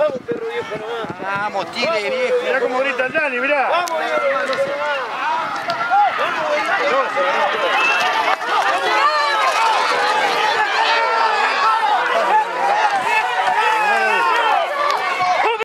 Vamos, perro viejo nomás. Vamos, Chile, viejo. Mirá cómo grita el Dani, mirá. Vamos, viejo nomás. Vamos, viejo.